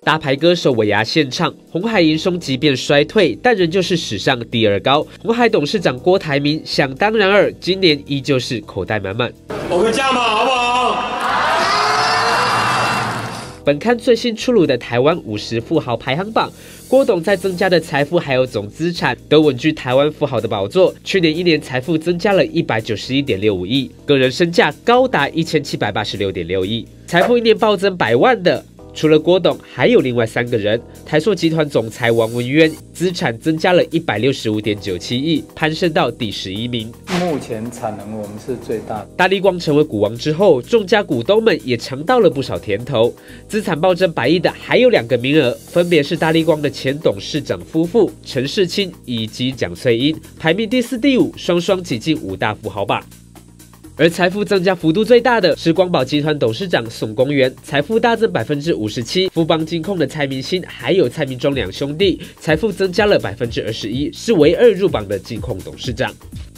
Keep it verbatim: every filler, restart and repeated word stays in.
大牌歌手尾牙现场，鸿海营收即便衰退，但仍旧是史上第二高。鸿海董事长郭台铭想当然尔，今年依旧是口袋满满。 我们这样嘛，好不好？ 本刊最新出炉的台湾五十富豪排行榜，郭董在增加的财富还有总资产都稳居台湾富豪的宝座。去年一年财富增加了一百九十一点六五亿，个人身价高达一千七百八十六点六亿，财富一年暴增百万的。除了郭董，还有另外三个人。台塑集团总裁王文渊资产增加了一百六十五点九七亿，攀升到第十一名。 目前产能我们是最大的。 大立光成为股王之后，众家股东们也尝到了不少甜头。资产暴增百亿的还有两个名额，分别是大立光的前董事长夫妇陈世清以及蒋翠英，排名第四、第五，双双挤进五大富豪榜。而财富增加幅度最大的是光宝集团董事长宋公元，财富大增百分之五十七；富邦金控的蔡明兴还有蔡明忠两兄弟，财富增加了百分之二十一，是唯二入榜的金控董事长。